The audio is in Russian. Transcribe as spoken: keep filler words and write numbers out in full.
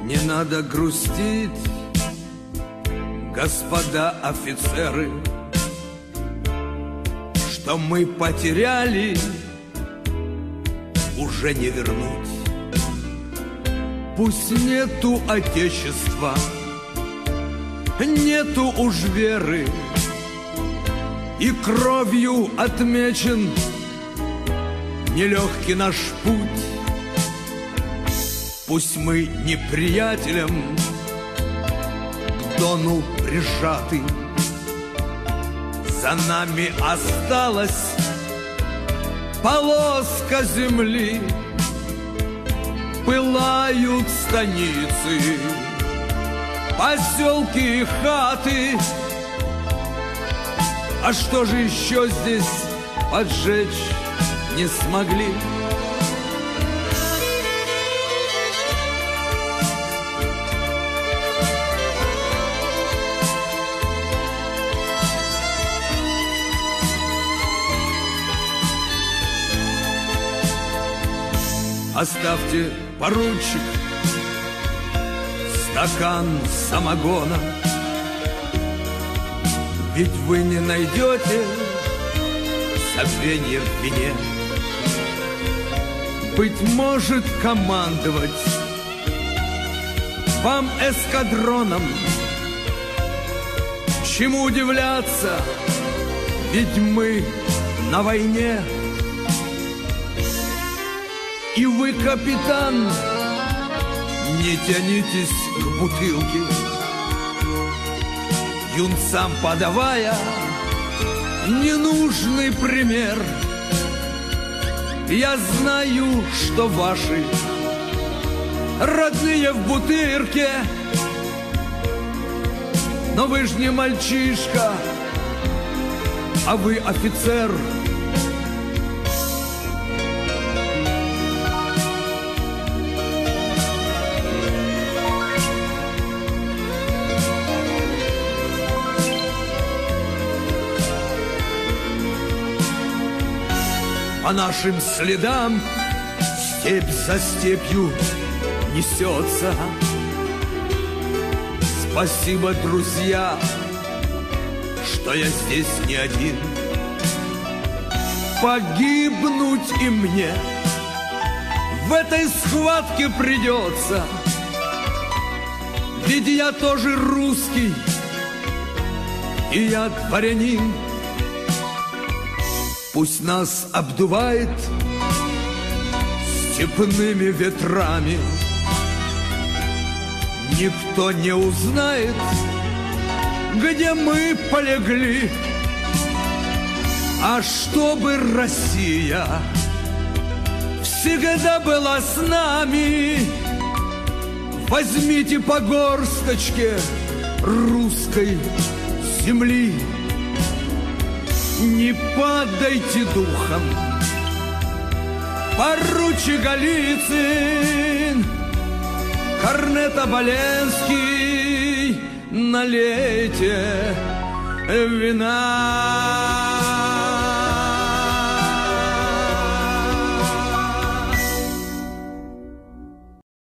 Не надо грустить, господа офицеры, что мы потеряли, уже не вернуть. Пусть нету отечества, нету уж веры, и кровью отмечен нелегкий наш путь. Пусть мы неприятелям к дону прижаты, за нами осталась полоска земли. Пылают станицы, поселки и хаты. А что же еще здесь поджечь не смогли? Оставьте, поручик, стакан самогона, ведь вы не найдете забвенья в вине. Быть может, командовать вам эскадроном, чему удивляться, ведь мы на войне. И вы, капитан, не тянитесь к бутылке, юнцам подавая ненужный пример. Я знаю, что ваши родные в Бутырке, но вы ж не мальчишка, а вы офицер. По нашим следам степь за степью несется. Спасибо, друзья, что я здесь не один. Погибнуть и мне в этой схватке придется, ведь я тоже русский, и я дворянин. Пусть нас обдувает степными ветрами, никто не узнает, где мы полегли. А чтобы Россия всегда была с нами, возьмите по горсточке русской земли. Не падайте духом, поручик Голицын, корнет Оболенский, налейте вина.